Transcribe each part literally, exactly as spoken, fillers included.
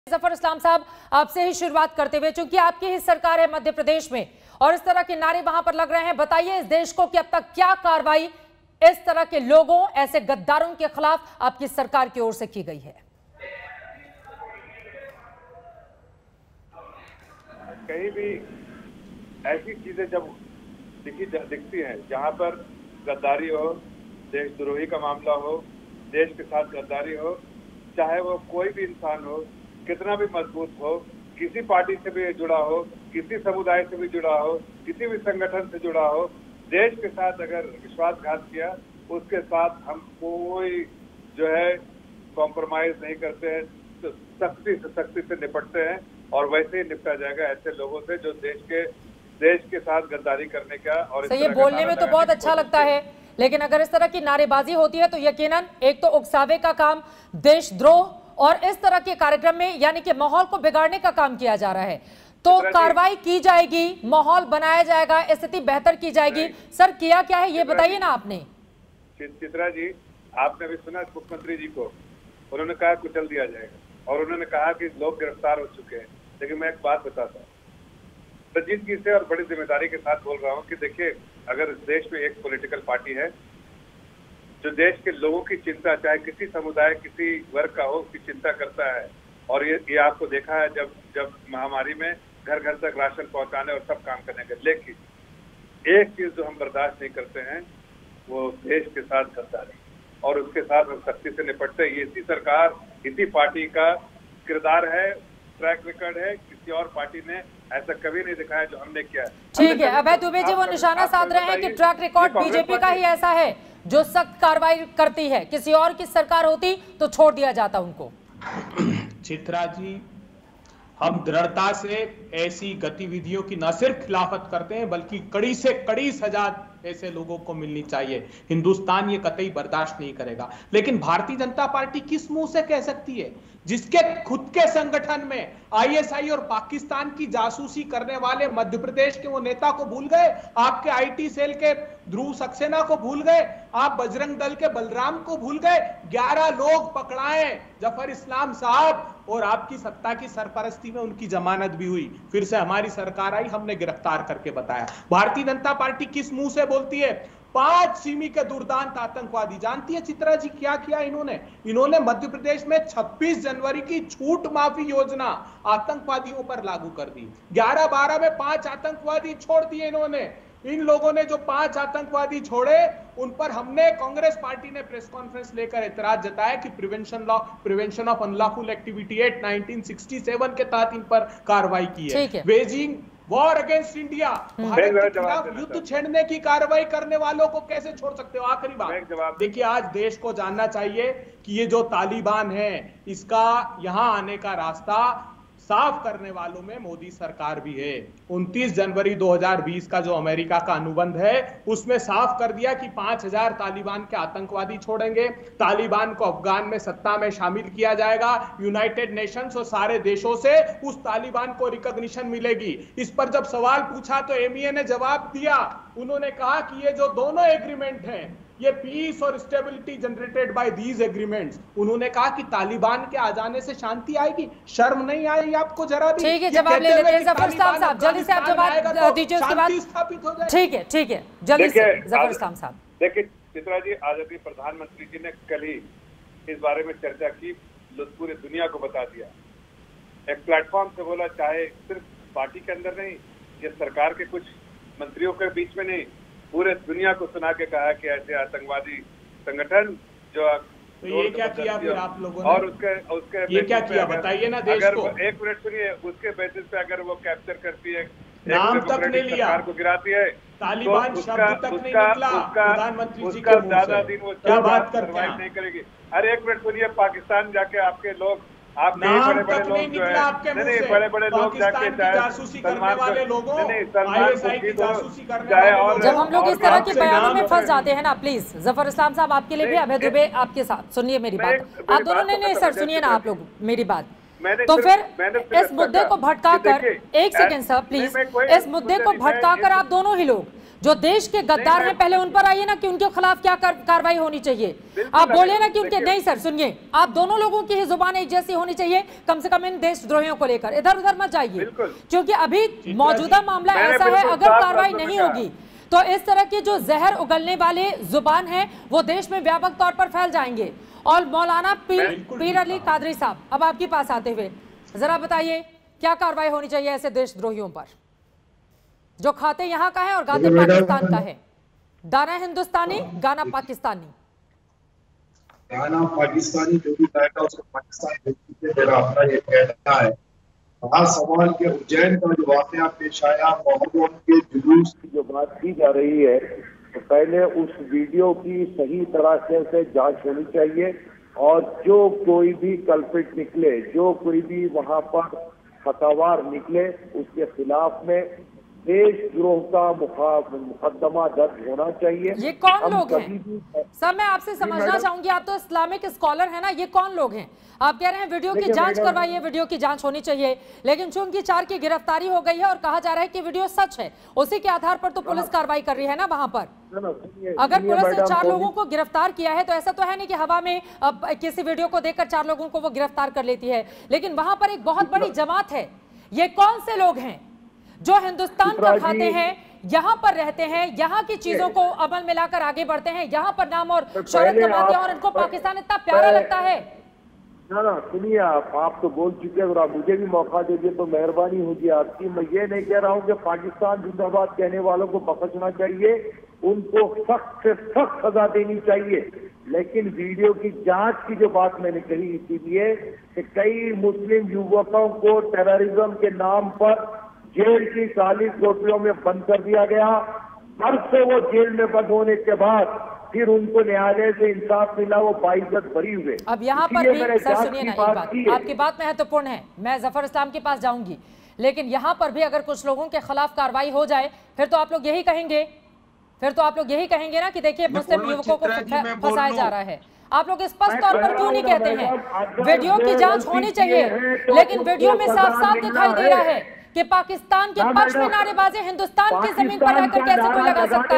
जफर इस्लाम साहब, आपसे ही शुरुआत करते हुए, चूंकि आपकी ही सरकार है मध्य प्रदेश में और इस तरह के नारे वहां पर लग रहे हैं, बताइए इस देश को कि अब तक क्या कार्रवाई इस तरह के लोगों, ऐसे गद्दारों के खिलाफ आपकी सरकार की ओर से की गई है? कहीं भी ऐसी चीजें जब दिखी दिखती हैं जहां पर गद्दारी हो, देशद्रोही का मामला हो, देश के साथ गद्दारी हो, चाहे वो कोई भी इंसान हो, कितना भी मजबूत हो, किसी पार्टी से भी जुड़ा हो, किसी समुदाय से भी जुड़ा हो, किसी भी संगठन से जुड़ा हो, देश के साथ अगर विश्वासघात किया, उसके साथ हम कोई जो है कॉम्प्रोमाइज नहीं करते हैं, तो सख्ती से सख्ती से निपटते हैं और वैसे ही निपटा जाएगा ऐसे लोगों से जो देश के देश के साथ गद्दारी करने का। और तो ये बोलने में तो बहुत अच्छा लगता है, लेकिन अगर इस तरह की नारेबाजी होती है तो यकीनन एक तो उकसावे का काम, देशद्रोह और इस तरह के कार्यक्रम में यानी कि माहौल को बिगाड़ने का काम किया जा रहा है, तो कार्रवाई की जाएगी, माहौल बनाया जाएगा, स्थिति बेहतर की जाएगी। सर किया क्या है ये बताइए ना आपने। चित्रा जी, आपने अभी सुना मुख्यमंत्री जी को, उन्होंने कहा कुचल दिया जाएगा और उन्होंने कहा कि लोग गिरफ्तार हो चुके हैं। लेकिन मैं एक बात बताता हूँ, संजीदगी से और बड़ी जिम्मेदारी के साथ बोल रहा हूँ कि देखिए, अगर देश में एक पॉलिटिकल पार्टी है जो देश के लोगों की चिंता, चाहे किसी समुदाय किसी वर्ग का हो, उसकी चिंता करता है, और ये ये आपको देखा है जब जब महामारी में घर घर तक राशन पहुंचाने और सब काम करने के। लेकिन एक चीज जो हम बर्दाश्त नहीं करते हैं वो देश के साथ गद्दारी, और उसके साथ हम सख्ती से निपटते हैं। ये इसी सरकार, इसी पार्टी का किरदार है, ट्रैक रिकॉर्ड है। किसी और पार्टी ने ऐसा कभी नहीं दिखाया जो हमने किया। ठीक है, अभय दुबे जी वो निशाना साध रहे हैं कि ट्रैक रिकॉर्ड बीजेपी का ही ऐसा है जो सख्त कार्रवाई करती है, किसी और की सरकार होती तो छोड़ दिया जाता उनको। चित्रा जी, हम दृढ़ता से ऐसी गतिविधियों की न सिर्फ खिलाफत करते हैं बल्कि कड़ी से कड़ी सजा ऐसे लोगों को मिलनी चाहिए। हिंदुस्तान ये कतई बर्दाश्त नहीं करेगा। लेकिन भारतीय जनता पार्टी किस मुंह से कह सकती है, जिसके खुद के संगठन में आईएसआई और पाकिस्तान की जासूसी करने वाले मध्य प्रदेश के वो नेता को भूल गए, आपके आईटी सेल के ध्रुव सक्सेना को भूल गए, आप बजरंग दल के बलराम को भूल गए। ग्यारह लोग पकड़ाए जफर इस्लाम साहब, और आपकी सत्ता की सरपरस्ती में उनकी जमानत भी हुई। फिर से हमारी सरकार आई, हमने गिरफ्तार करके बताया। भारतीय जनता पार्टी किस मुंह से बोलती है? पांच सिमी के दुर्दांत आतंकवादी, जानती है चित्रा जी क्या किया इन्होंने? इन्होंने मध्य प्रदेश में छब्बीस जनवरी की छूट माफी योजना आतंकवादियों पर लागू कर दी। ग्यारह बारह में पांच आतंकवादी छोड़ दिए इन्होंने। इन लोगों ने जो पांच आतंकवादी छोड़े, उन पर हमने, कांग्रेस पार्टी ने प्रेस कॉन्फ्रेंस लेकर एतराज जताया कि prevention law, prevention of unlawful activity act nineteen sixty seven के तहत इन पर कार्रवाई की है। Waging war against India, Bharat के खिलाफ युद्ध छेड़ने की कार्रवाई करने वालों को कैसे छोड़ सकते हो? आखिरी बात देखिए, आज देश को जानना चाहिए कि ये जो तालिबान है, इसका यहां आने का रास्ता साफ करने वालों में मोदी सरकार भी है। उनतीस जनवरी दो हज़ार बीस का जो अमेरिका का अनुबंध है, उसमें साफ कर दिया कि पांच हजार तालिबान के आतंकवादी छोड़ेंगे, तालिबान को अफगान में सत्ता में शामिल किया जाएगा, यूनाइटेड नेशंस और सारे देशों से उस तालिबान को रिकॉग्निशन मिलेगी। इस पर जब सवाल पूछा तो एमईए ने जवाब दिया, उन्होंने कहा कि ये जो दोनों एग्रीमेंट हैं, ये पीस और stability generated by these agreements. उन्होंने कहा कि तालिबान के आ जाने से शांति आएगी। शर्म नहीं आई आपको जरा भी? ठीक है, जवाब ले लेते हैं जफर इस्लाम साहब, जल्दी से आप जवाब दीजिए, उसके बाद स्थापित हो जाए। ठीक है, ठीक है, जल्दी से जफर इस्लाम साहब। देखिए चित्रा जी, आदरणीय प्रधानमंत्री जी ने कल ही इस बारे में चर्चा की, पूरी दुनिया को बता दिया, एक प्लेटफॉर्म से बोला, चाहे सिर्फ पार्टी के अंदर नहीं, ये सरकार के कुछ मंत्रियों के बीच में नहीं, पूरे दुनिया को सुना के कहा कि ऐसे आतंकवादी संगठन जो तो ये क्या किया फिर आप लोगों ने? और उसके उसके ये क्या किया बताइए ना देश अगर को। एक मिनट सुनिए, उसके बेसिस पे अगर वो कैप्चर करती है, नाम तक नहीं लिया, सरकार को गिराती है, तालिबान तो शब्द तक नहीं निकला प्रधानमंत्री जी के मुंह से। ज्यादा दिन वो क्या बात करते हैं? नहीं करेगी। अरे एक मिनट सुनिए, पाकिस्तान जाके आपके लोग, आपके बड़े बड़े लोग जो है, नहीं बड़े बड़े लोग जाके जासूसी करने वाले लोगों, आईएसआई की जासूसी करने वाले, और जब हम लोग इस तरह के बयानों में फंस जाते हैं ना, प्लीज जफर इस्लाम साहब आपके लिए भी, अभय दुबे आपके साथ सुनिए मेरी बात, आप दोनों ने नहीं सर सुनिए ना आप लोग मेरी बात। तो फिर इस मुद्दे को भटकाकर, एक सेकेंड सर प्लीज, इस मुद्दे को भटकाकर आप दोनों ही लोग जो देश के गद्दार हैं पहले उन पर आइए ना कि उनके खिलाफ क्या कार्रवाई होनी चाहिए। आप बोले ना कि उनके, नहीं सर सुनिए, आप दोनों लोगों की ही जुबान एक जैसी होनी चाहिए कम से कम इन देशद्रोहियों को लेकर। इधर उधर मत जाइए, क्योंकि अभी मौजूदा मामला ऐसा है, अगर कार्रवाई नहीं होगी तो इस तरह के जो जहर उगलने वाले जुबान है वो देश में व्यापक तौर पर फैल जाएंगे। और मौलाना पीर पीर अली कादरी साहब, अब आपके पास आते हुए जरा बताइए क्या कार्रवाई होनी चाहिए ऐसे देशद्रोहियों पर जो खाते यहाँ का है और गाते पाकिस्तान का है। दाना हिंदुस्तानी, गाना पाकिस्तानी। गाना पाकिस्तानी जो भी गाएगा उसको पाकिस्तान मेरा अपना ये कहना है। आज सवाल के उज्जैन का जो वाकया पेश आया, मोहर्रम के जुलूस की जो बात की जा रही है, तो पहले उस वीडियो की सही तरह से, से जांच होनी चाहिए और जो कोई भी कल्पित निकले, जो कोई भी वहां पर खतावार निकले, उसके खिलाफ में देशद्रोह का मुकदमा दर्ज होना चाहिए। ये कौन लोग हैं सर? मैं आपसे समझना चाहूंगी, आप तो इस्लामिक स्कॉलर हैं ना, ये कौन लोग हैं? आप कह रहे हैं वीडियो की जांच करवाइए, वीडियो की जांच होनी चाहिए, लेकिन चूंकि चार की गिरफ्तारी हो गई है और कहा जा रहा है कि वीडियो सच है, उसी के आधार पर तो पुलिस कार्रवाई कर रही है ना वहां पर। अगर पुलिस ने चार लोगों को गिरफ्तार किया है तो ऐसा तो है नहीं कि हवा में अब किसी वीडियो को देखकर चार लोगों को वो गिरफ्तार कर लेती है, लेकिन वहां पर एक बहुत बड़ी जमात है। ये कौन से लोग हैं जो हिंदुस्तान का खाते हैं, यहाँ पर रहते हैं, यहाँ की चीजों को अमल में लाकर आगे बढ़ते हैं, यहाँ पर नाम और शोहरत कमाते हैं और इनको पाकिस्तान इतना प्यारा लगता है? ना ना सुनिए, आप आप तो बोल चुके हैं, अगर आप मुझे भी मौका दीजिए तो मेहरबानी होगी आपकी। मैं ये नहीं कह रहा हूँ कि पाकिस्तान जिंदाबाद कहने वालों को बख्शना चाहिए, उनको सख्त से सख्त सजा देनी चाहिए, लेकिन वीडियो की जांच की जो बात मैंने कही इसीलिए कि कई मुस्लिम युवकों को टेररिज्म के नाम पर जेल की काली कोठरियों में बंद कर दिया गया। हर से वो जेल में बंद होने के बाद फिर उनको न्यायालय से इंसाफ मिला, वो बाइज्जत बरी हुए। अब यहाँ पर भी सर सुनिए ना, एक बात आपकी बात महत्वपूर्ण है, मैं जफर इस्लाम के पास जाऊंगी, लेकिन यहाँ पर भी अगर कुछ लोगों के खिलाफ कार्रवाई हो जाए फिर तो आप लोग यही कहेंगे, फिर तो आप लोग यही कहेंगे ना कि देखिए मुस्लिम युवकों को फंसाया जा रहा है। आप लोग स्पष्ट तौर पर क्यों नहीं कहते हैं वीडियो की जांच होनी चाहिए, लेकिन वीडियो में साफ साफ दिखाई दे रहा है कि पाकिस्तान के पक्ष में नारेबाजी हिंदुस्तान की जमीन पर रहकर कैसे कोई लगा सकता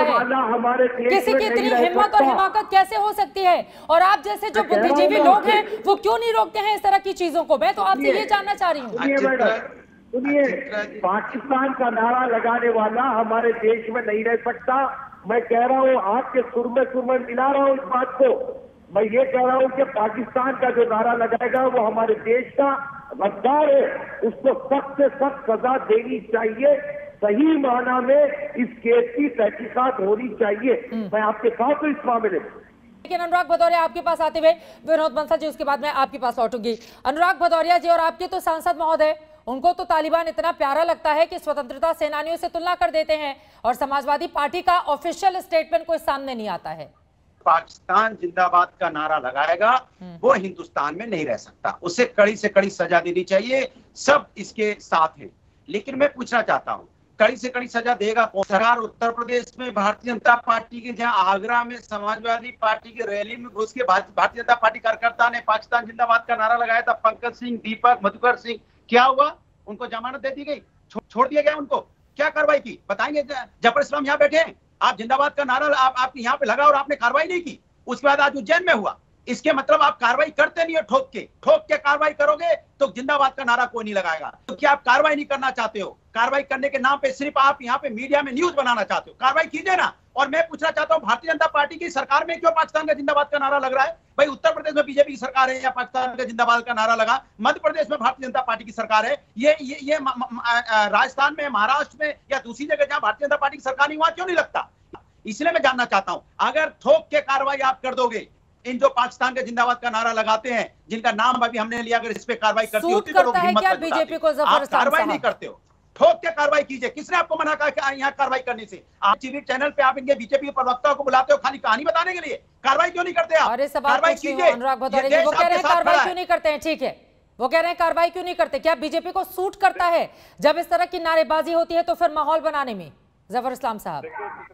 है? किसी की इतनी हिम्मत और हिमाकत कैसे हो सकती है? और आप जैसे जो बुद्धिजीवी लोग हैं वो क्यों नहीं रोकते हैं इस तरह की चीजों को? मैं तो आपसे ये जानना चाह रही हूँ। सुनिए, पाकिस्तान का नारा लगाने वाला हमारे देश में नहीं रह सकता। मैं कह रहा हूँ, आपके सुर में सुर में मिला रहा हूँ इस बात को। मैं ये कह रहा हूँ कि पाकिस्तान का जो नारा लगाएगा वो हमारे देश का गद्दार है, उसको सख्त से सख्त सजा देनी चाहिए। सही माना में इस केस की तहकीकात होनी चाहिए। मैं आपके साथ हूँ इस मामले में। लेकिन अनुराग भदौरिया आपके पास आते हुए, विनोद बंसल जी उसके बाद मैं आपके पास लौटूंगी। अनुराग भदौरिया जी और आपके तो सांसद महोदय, उनको तो तालिबान इतना प्यारा लगता है कि स्वतंत्रता सेनानियों से तुलना कर देते हैं और समाजवादी पार्टी का ऑफिशियल स्टेटमेंट कोई सामने नहीं आता है। पाकिस्तान जिंदाबाद का नारा लगाएगा वो हिंदुस्तान में नहीं रह सकता, उसे कड़ी से कड़ी सजा देनी चाहिए। सब इसके साथ हैं, लेकिन मैं पूछना चाहता हूँ, कड़ी से कड़ी सजा देगा कौन? सरकार उत्तर प्रदेश में भारतीय जनता पार्टी के, जहां आगरा में समाजवादी पार्टी की रैली में घुस के भारतीय जनता पार्टी कार्यकर्ता ने पाकिस्तान जिंदाबाद का नारा लगाया था, पंकज सिंह, दीपक, मधुकर सिंह, क्या हुआ? उनको जमानत दे दी गई, छो, छोड़ दिया गया उनको? क्या कार्रवाई की बताएंगे? जफर इस्लाम यहाँ बैठे हैं, आप जिंदाबाद का नारा आप आपके यहाँ पे लगा और आपने कार्रवाई नहीं की, उसके बाद आज उज्जैन में हुआ। इसके मतलब आप कार्रवाई करते नहीं हो, ठोक के ठोक के कार्रवाई करोगे तो जिंदाबाद का नारा कोई नहीं लगाएगा। तो क्या आप कार्रवाई नहीं करना चाहते हो? कार्रवाई करने के नाम पे सिर्फ आप यहाँ पे मीडिया में न्यूज बनाना चाहते हो। कार्रवाई कीजिए ना। और मैं पूछना चाहता हूँ, भारतीय जनता पार्टी की सरकार में क्यों पाकिस्तान का जिंदाबाद का नारा लग रहा है? भाई उत्तर प्रदेश में बीजेपी की सरकार है या पाकिस्तान का जिंदाबाद का नारा लगा? मध्य प्रदेश में भारतीय जनता पार्टी की सरकार है, ये ये, ये राजस्थान में, महाराष्ट्र में या दूसरी जगह जहाँ भारतीय जनता पार्टी की सरकार नहीं, वहां क्यों नहीं लगता? इसलिए मैं जानना चाहता हूं, अगर ठोक के कार्रवाई आप कर दोगे, इन जो पाकिस्तान के जिंदाबाद का नारा लगाते हैं, जिनका नाम अभी हमने लिया, अगर इस पे कार्रवाई करती होती तो लोग हिम्मत करते। बीजेपी को आप कार्रवाई नहीं करते हो, ठोक के कार्रवाई कीजिए। किसने आपको मना कहा यहाँ कार्रवाई करने से? आप टीवी चैनल पे आप इनके बीजेपी के प्रवक्ताओं को बुलाते हो खाली कहानी बताने के लिए, कार्रवाई क्यों नहीं करते आप? कार्रवाई कीजिए। अनुराग भदौरिया जी वो कह रहे हैं कार्रवाई क्यों नहीं करते हैं, ठीक है, वो कह रहे हैं कार्रवाई क्यों नहीं करते? क्या बीजेपी को सूट करता है जब इस तरह की नारेबाजी होती है तो फिर माहौल बनाने में? जफर इस्लाम साहब।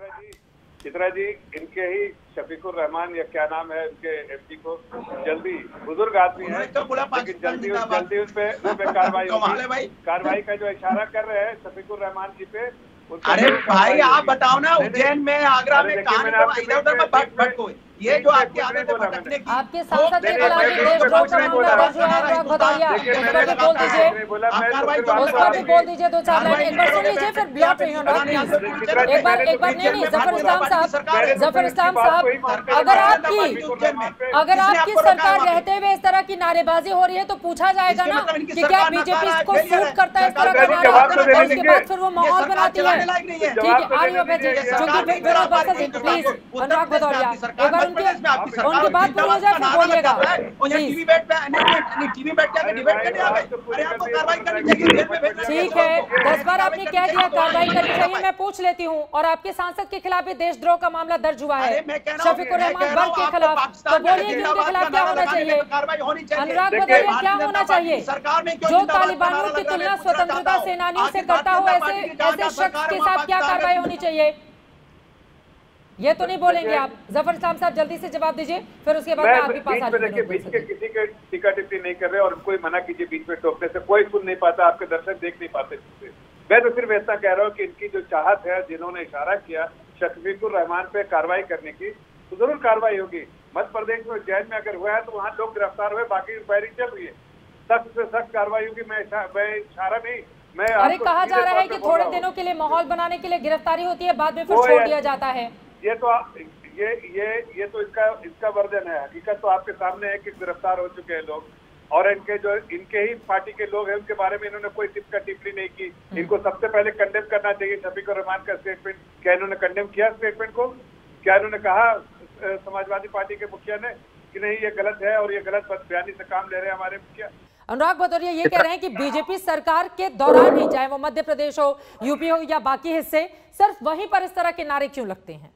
चित्रा जी, इनके ही शफीकुर रहमान या क्या नाम है इनके एमपी को, जल्दी बुजुर्ग आदमी है, लेकिन जल्दी जल्दी उस पे कार्रवाई होगी। कार्रवाई का जो इशारा कर रहे हैं शफीकुर रहमान जी पे, उनका अरे जरूर भाई कार्रवाई आप होगी। बताओ ना, नहीं, नहीं। उज्जैन में, आगरा अरे में, देखिए, कहानी मैंने को आपसे इधर उधर में बीच भट में- भटको, बीच ये में जो कुछ आपकी नहीं आदत है बोला भटकने मैंने। की, आपके वो सांसद के नहीं, खिलाफ मैं भी बिल्कुल देशद्रोह कुछ का नहीं मामला बोला। दर्ज हुआ है अनुराग भदौरिया, देखिए, उस मैंने पर भी तो बोल कुछ दीजिए, नहीं बोला, मैं तो कार्रवाई सिर्फ जो आपको उस पर भी आपकी- बोल दीजिए दो चार लाइन। कार्रवाई एक बार सुन करोगे, लीजिए, फिर मैं ब्लॉक फिर नहीं होना यहाँ पे प्लीज। चित्रा जी, एक बार मैंने एक बार तो नहीं नहीं बीच में जफर बोला। इस्लाम साहब, सरकार है। जफर इस्लाम बात साहब, को ही मानते हैं। अगर मैं आपकी उज्जैन में- अगर किसने आपकी आपको रोका है सरकार वहाँ पे? रहते हुए इस तरह की नारेबाजी हो रही है तो पूछा जाएगा इसके ना मतलब इनकी कि क्या सरकार बीजेपी नकारा है, को failure सूट है। करता है इस तरह सरकार का को नारा, जवाब तो देने और उसके दीजिए। बाद फिर वो ये माहौल सरकार बनाती है। चलाने लायक नहीं है। ठीक जवाब है, तो आर्य देने अभय जी, दीजिए। ये क्योंकि सरकार फिर नहीं, विनोद सरकार बक्सर जी नहीं, प्लीज, उत्तर अनुराग प्रदेश में भदौरिया, आपकी सरकार, एक बार मध्य प्रदेश में आपकी उनकी सरकार, उनकी बात पूरी हो जाए फिर नारा बोलिएगा लगा रहा है, और यहाँ प्लीज। टीवी बैठ पे नहीं नहीं टीवी बैठ के अरे डिबेट भाई, करने आ बात तो गए। पूरी अरे आपको कर दी, कार्रवाई तो करनी बताइए, चाहिए, जेल में भेजना चाहिए ठीक है, लोगों को। दस बार आपने कह दिया कार्रवाई करनी चाहिए, मैं पूछ लेती हूँ, और आपके सांसद के खिलाफ भी देशद्रोह का मामला दर्ज हुआ है अरे मैं कह रहा हूँ, शफीकुर मैं रहमान कह रहा बर्ग हूँ, के आपको खिलाफ, तो पाकिस्तान में बोलिए कि उनके जिंदाबाद खिलाफ का क्या नारा होना लगाने चाहिए। पे कार्रवाई होनी चाहिए। अनुराग देखिए, भदौरिया, क्या भारतीय होना जनता पार्टी चाहिए? की सरकार में क्यों जो जिंदाबाद का तालिबानियों नारा की लग रहा है, तुलना मैं पूछना स्वतंत्रता चाहता हूँ। सेनानियों से आखिर करता हो, भारतीय ऐसे जनता पार्टी की जहाँ ऐसे जहाँ शख्स सरकार के है, वहाँ साथ क्या पाकिस्तान कार्रवाई में- होनी चाहिए? ये तो नहीं बोलेंगे आप? जफर इस्लाम साहब जल्दी से जवाब दीजिए, फिर उसके बाद मैं मैं आपके पास बीच आ में देखिए, बीच के जाऊंगी। किसी के टीका टिप्पणी नहीं कर रहे और उनको ही मना कीजिए बीच में टोकने से, कोई सुन नहीं पाता, आपके दर्शक देख नहीं पाते। मैं तो सिर्फ इतना कह रहा हूँ कि इनकी जो चाहत है, जिन्होंने इशारा किया शफीकुर रहमान पे कार्रवाई करने की, तो जरूर कार्रवाई होगी। मध्य प्रदेश में उज्जैन में अगर हुआ है तो वहाँ लोग गिरफ्तार हुए, बाकी इंक्वायरी चल रही है, सख्त से सख्त कार्रवाई होगी। मैं मैं इशारा नहीं, मैं अरे आपको कहा सीधे जा रहा तौर है पे कि बोल थोड़े रहा हूँ। दिनों के लिए माहौल बनाने के लिए गिरफ्तारी होती है, बाद में फिर वो छोड़ है- दिया जाता है। ये तो आ- ये ये ये तो इसका इसका वर्जन है। हकीकत तो आपके सामने है कि गिरफ्तार हो चुके हैं लोग, और इनके जो इनके ही पार्टी के लोग हैं उनके बारे में इन्होंने कोई टिप्पा टिप्पणी नहीं की। इनको सबसे पहले कंडेम करना चाहिए शफीकुर रहमान का स्टेटमेंट। क्या इन्होंने कंडेम किया स्टेटमेंट को? क्या इन्होंने कहा अ, समाजवादी पार्टी के मुखिया ने कि नहीं ये गलत है और ये गलत बयानी से काम ले रहे हैं हमारे मुखिया? अनुराग भदौरिया ये कह रहे हैं कि बीजेपी सरकार के दौरान ही, चाहे वो मध्य प्रदेश हो, यूपी हो या बाकी हिस्से, सिर्फ वहीं पर इस तरह के नारे क्यों लगते हैं?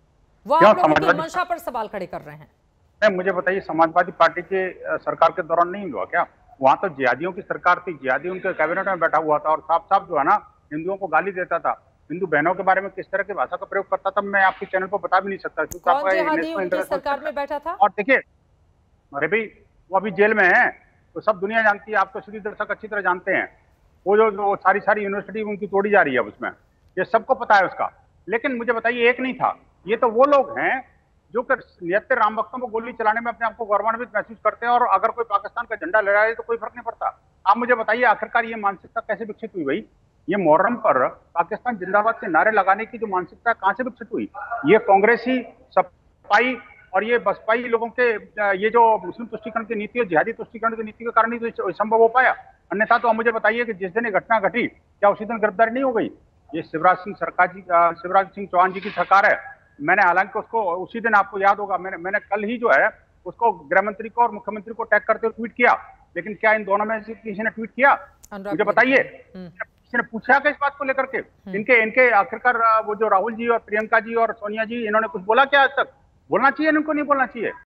वो आप लोगों की मंशा पर सवाल खड़े कर रहे हैं। नहीं, मुझे बताइए, समाजवादी पार्टी के अ, सरकार के दौरान नहीं हुआ क्या? वहां तो जिहादियों की सरकार थी, जिहादी उनके कैबिनेट में बैठा हुआ था और साफ साफ जो है ना हिंदुओं को गाली देता था, हिंदू बहनों के बारे में किस तरह की भाषा का प्रयोग करता था, मैं आपके चैनल पर बता भी नहीं सकता क्योंकि कौन आपका ये जिहादी नेशनल उनकी इंटरनेशनल सरकार में बैठा था? और देखिए, अरे भाई वो अभी जेल में है तो सब दुनिया जानती है, आप तो श्री दर्शक अच्छी तरह जानते हैं। वो जो, जो सारी सारी यूनिवर्सिटी उनकी तोड़ी जा रही है उसमें, ये सबको पता है उसका। लेकिन मुझे बताइए, एक नहीं था, ये तो वो लोग हैं जो कि नियत राम भक्तों को गोली चलाने में अपने आप को गौरवान्वित महसूस करते हैं, और अगर कोई पाकिस्तान का झंडा लहराए तो कोई फर्क नहीं पड़ता। आप मुझे बताइए, आखिरकार ये मानसिकता कैसे विकसित हुई भाई? ये मुहर्रम पर पाकिस्तान जिंदाबाद के नारे लगाने की जो मानसिकता कहां से विकसित हुई? ये कांग्रेसी, सपाई और ये बसपाई लोगों के ये जो मुस्लिम तुष्टीकरण की नीति और जिहादी तुष्टीकरण की नीति के कारण ही तो संभव हो पाया। अन्यथा तो आप मुझे बताइए कि जिस दिन ये घटना घटी, क्या उसी दिन गिरफ्तारी नहीं हो गई? ये शिवराज सिंह सरकार जी, शिवराज सिंह चौहान जी की सरकार है। मैंने हालांकि उसको उसी दिन, आपको याद होगा, मैंने मैंने कल ही जो है उसको गृह मंत्री को और मुख्यमंत्री को टैग करते हुए ट्वीट किया, लेकिन क्या इन दोनों में से किसी ने ट्वीट किया? मुझे बताइए, किसी ने पूछा क्या इस बात को लेकर के? इनके इनके आखिरकार वो जो राहुल जी और प्रियंका जी और सोनिया जी, इन्होंने कुछ बोला क्या आज तक? बोलना चाहिए, इनको नहीं बोलना चाहिए।